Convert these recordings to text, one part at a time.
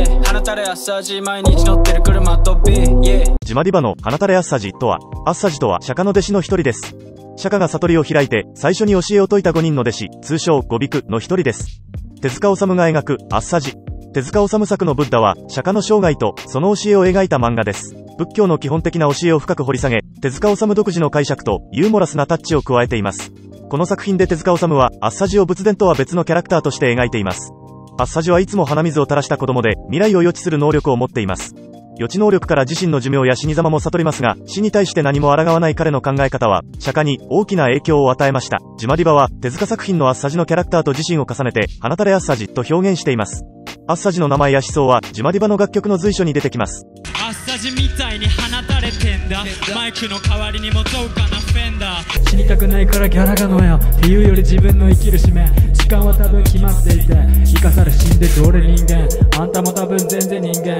放たれアッサージ毎日乗ってる車飛び、 ジマディバの放たれアッサジとは、アッサジとは釈迦の弟子の一人です。釈迦が悟りを開いて最初に教えを説いた5人の弟子、通称5ビクの一人です。手塚治虫が描くアッサジ。手塚治虫作のブッダは釈迦の生涯とその教えを描いた漫画です。仏教の基本的な教えを深く掘り下げ、手塚治虫独自の解釈とユーモラスなタッチを加えています。この作品で手塚治虫はアッサジを仏伝とは別のキャラクターとして描いています。アッサジはいつも鼻水を垂らした子供で未来を予知する能力を持っています。予知能力から自身の寿命や死に様も悟りますが、死に対して何も抗わない彼の考え方は釈迦に大きな影響を与えました。ジマディバは手塚作品のアッサジのキャラクターと自身を重ねて放たれアッサジと表現しています。アッサジの名前や思想はジマディバの楽曲の随所に出てきます。 アッサジみたいに放たれてんだ、マイクの代わりにも豪華なフェンダー。死にたくないからギャラがのよっていうより自分の生きる使命、時間は多分決まっていて、生かされ死んでく俺人間、あんたも多分全然人間。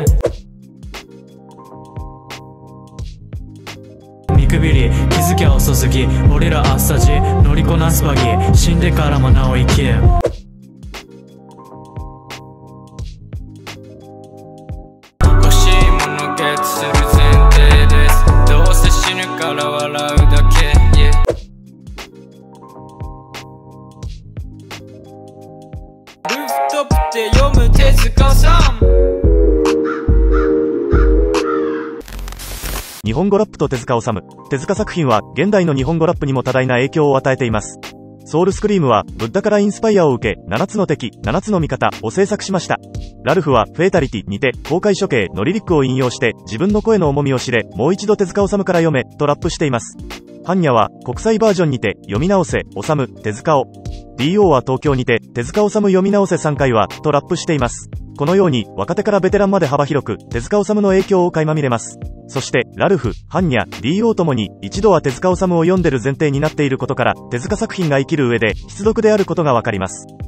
見くびり気づきゃ遅すぎ、俺らアッサジ乗りこなすバギー、死んでからもなお生きる。 欲しいものゲットする前提です。どうせ死ぬから笑うだけ、ルーフトップで読む手塚さん。 日本語ラップと手塚治虫。手塚作品は現代の日本語ラップにも多大な影響を与えています。ソウルスクリームはブッダからインスパイアを受け、7つの敵、7つの味方を制作しました。ラルフはフェイタリティにて公開処刑のリリックを引用して自分の声の重みを知れ、もう一度手塚治虫から読めとラップしています。ハンニャは国際バージョンにて読み直せ、治虫、手塚を。DO は東京にて手塚治虫読み直せ3回はとラップしています。このように若手からベテランまで幅広く手塚治虫の影響を垣間見れます。そしてラルフ、ハンニャ、DO ともに一度は手塚治虫を読んでる前提になっていることから、手塚作品が生きる上で必読であることがわかります。